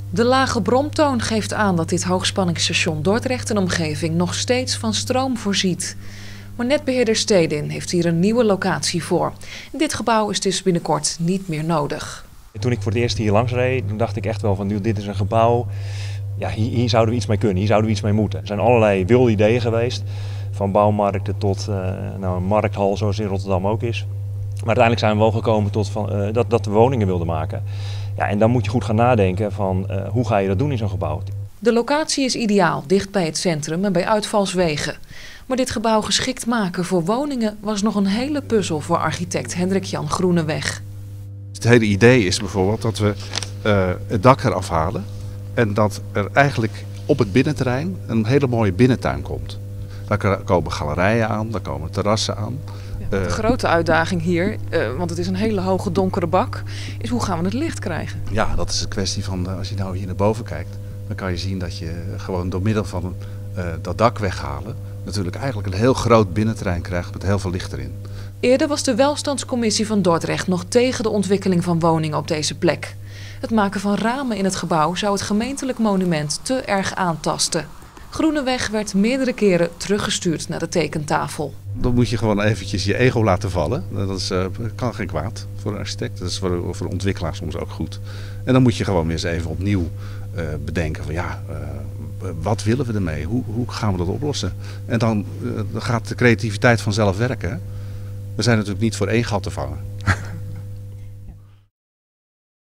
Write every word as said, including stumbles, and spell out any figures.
De lage bromtoon geeft aan dat dit hoogspanningsstation Dordrecht en omgeving nog steeds van stroom voorziet. Maar netbeheerder Stedin heeft hier een nieuwe locatie voor. Dit gebouw is dus binnenkort niet meer nodig. Toen ik voor het eerst hier langs reed, dacht ik echt wel van dit is een gebouw, ja, hier, hier zouden we iets mee kunnen, hier zouden we iets mee moeten. Er zijn allerlei wilde ideeën geweest, van bouwmarkten tot uh, nou, een markthal zoals in Rotterdam ook is. Maar uiteindelijk zijn we wel gekomen tot van, uh, dat, dat we woningen wilden maken. Ja, en dan moet je goed gaan nadenken van uh, hoe ga je dat doen in zo'n gebouw. De locatie is ideaal, dicht bij het centrum en bij uitvalswegen. Maar dit gebouw geschikt maken voor woningen was nog een hele puzzel voor architect Hendrik-Jan Groeneweg. Het hele idee is bijvoorbeeld dat we uh, het dak eraf halen en dat er eigenlijk op het binnenterrein een hele mooie binnentuin komt. Daar komen galerijen aan, daar komen terrassen aan. Ja, de grote uitdaging hier, uh, want het is een hele hoge donkere bak, is hoe gaan we het licht krijgen? Ja, dat is een kwestie van, uh, als je nou hier naar boven kijkt, dan kan je zien dat je gewoon door middel van uh, dat dak weghalen natuurlijk eigenlijk een heel groot binnenterrein krijgt met heel veel licht erin. Eerder was de welstandscommissie van Dordrecht nog tegen de ontwikkeling van woningen op deze plek. Het maken van ramen in het gebouw zou het gemeentelijk monument te erg aantasten. Groeneweg werd meerdere keren teruggestuurd naar de tekentafel. Dan moet je gewoon eventjes je ego laten vallen. Dat is, uh, kan geen kwaad voor een architect. Dat is voor, voor een ontwikkelaar soms ook goed. En dan moet je gewoon weer eens even opnieuw uh, bedenken van ja, uh, wat willen we ermee? Hoe, hoe gaan we dat oplossen? En dan, uh, dan gaat de creativiteit vanzelf werken. We zijn natuurlijk niet voor één gat te vangen.